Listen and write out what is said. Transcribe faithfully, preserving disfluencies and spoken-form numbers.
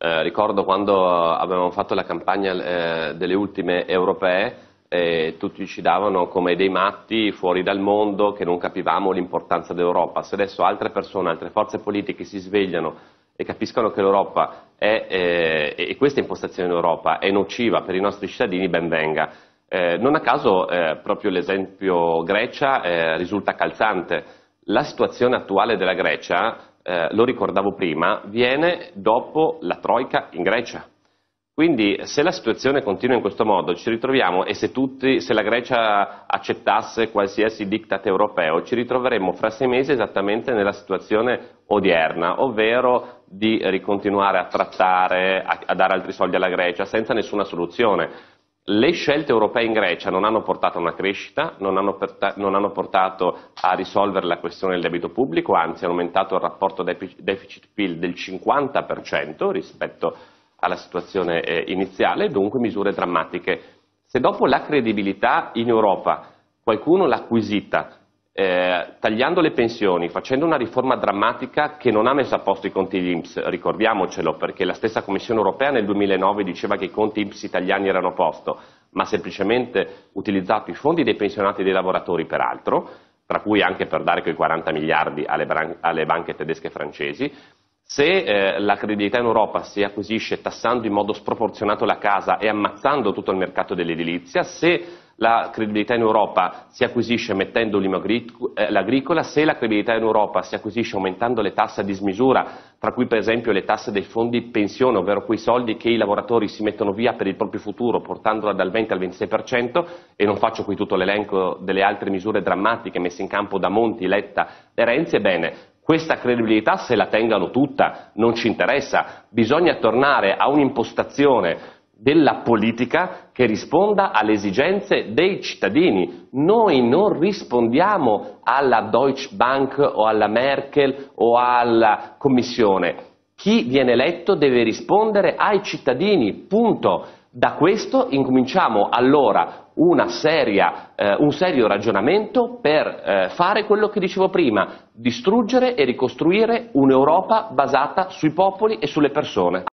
Eh, ricordo quando avevamo fatto la campagna eh, delle ultime europee, eh, tutti ci davano come dei matti fuori dal mondo che non capivamo l'importanza dell'Europa. Se adesso altre persone, altre forze politiche si svegliano e capiscono che l'Europa è, eh, e questa impostazione dell'Europa è nociva per i nostri cittadini, ben venga. Eh, non a caso eh, proprio l'esempio Grecia eh, risulta calzante. La situazione attuale della Grecia, eh, lo ricordavo prima, viene dopo la Troika in Grecia. Quindi se la situazione continua in questo modo ci ritroviamo, e se, tutti, se la Grecia accettasse qualsiasi diktat europeo, ci ritroveremmo fra sei mesi esattamente nella situazione odierna, ovvero di ricontinuare a trattare, a, a dare altri soldi alla Grecia senza nessuna soluzione. Le scelte europee in Grecia non hanno portato a una crescita, non hanno, non hanno portato a risolvere la questione del debito pubblico, anzi hanno aumentato il rapporto deficit-P I L del cinquanta per cento rispetto alla situazione eh, iniziale, dunque misure drammatiche. Se dopo la credibilità in Europa qualcuno l'ha acquisita eh, tagliando le pensioni, facendo una riforma drammatica che non ha messo a posto i conti dell'I N P S, ricordiamocelo, perché la stessa Commissione europea nel duemilanove diceva che i conti I N P S italiani erano a posto, ma ha semplicemente utilizzato i fondi dei pensionati e dei lavoratori per altro, tra cui anche per dare quei quaranta miliardi alle, alle banche tedesche e francesi. Se eh, la credibilità in Europa si acquisisce tassando in modo sproporzionato la casa e ammazzando tutto il mercato dell'edilizia, se la credibilità in Europa si acquisisce mettendo l'I M U eh, l'agricola, se la credibilità in Europa si acquisisce aumentando le tasse a dismisura, tra cui per esempio le tasse dei fondi pensione, ovvero quei soldi che i lavoratori si mettono via per il proprio futuro, portandola dal venti al ventisei per cento, e non faccio qui tutto l'elenco delle altre misure drammatiche messe in campo da Monti, Letta e Renzi, ebbene, questa credibilità se la tengano tutta, non ci interessa, bisogna tornare a un'impostazione della politica che risponda alle esigenze dei cittadini. Noi non rispondiamo alla Deutsche Bank o alla Merkel o alla Commissione. Chi viene eletto deve rispondere ai cittadini, punto. Da questo incominciamo allora una seria, eh, un serio ragionamento per eh, fare quello che dicevo prima, distruggere e ricostruire un'Europa basata sui popoli e sulle persone.